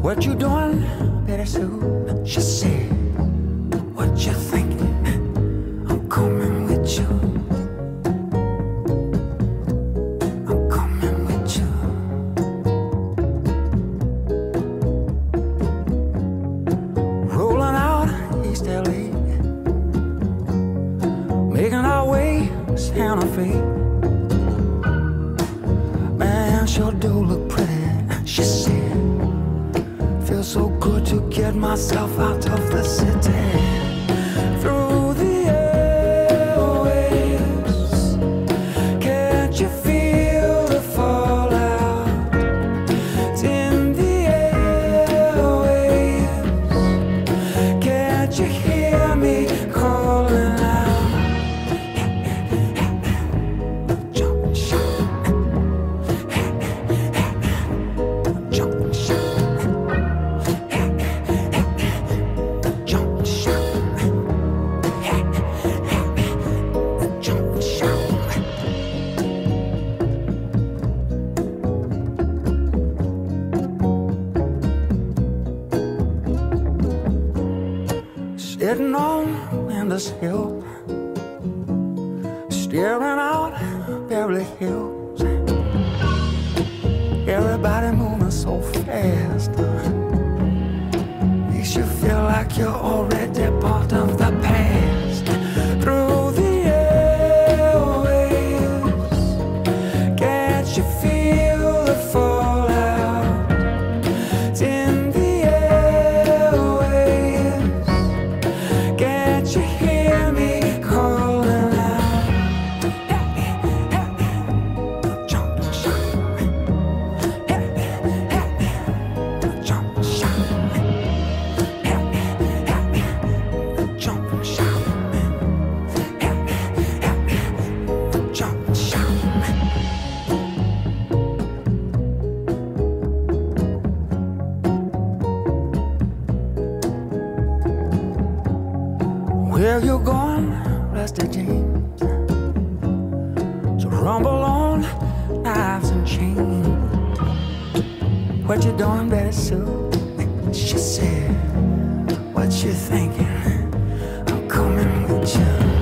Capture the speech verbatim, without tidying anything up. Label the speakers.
Speaker 1: What you doing, Betty Sue? She said, what you thinking? I'm coming with you. I'm coming with you. Rolling out East L A, making our way to Santa Fe. Man, sure do look pretty, she said. Feels so good to get myself out of the city. Through the airwaves, can't you feel the fallout? It's in the airwaves, can't you hear me calling out? Jump and shout, jump and shout. Sitting on Landis Hill, staring out Beverly Hills. Everybody moving so fast, makes you feel like you're already part of the past. Through the airwaves, can't you feel the fallout? It's in the can't you hear me calling out? Jump and shout, jump and shout, jump and shout, jump and shout. Where you going, Rusty James? So rumble on, knives and chains. What you doing, Betty Sue? She said, what you thinking? I'm coming with you.